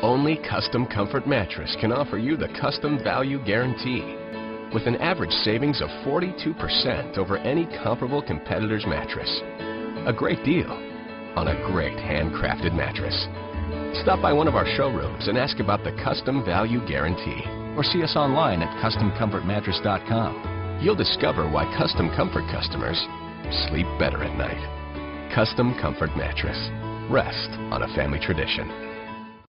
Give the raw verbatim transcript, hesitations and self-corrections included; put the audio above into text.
Only Custom Comfort Mattress can offer you the Custom Value Guarantee, with an average savings of forty-two percent over any comparable competitor's mattress. A great deal on a great handcrafted mattress. Stop by one of our showrooms and ask about the Custom Value Guarantee, or see us online at custom comfort mattress dot com. You'll discover why Custom Comfort customers sleep better at night. Custom Comfort Mattress. Rest on a family tradition.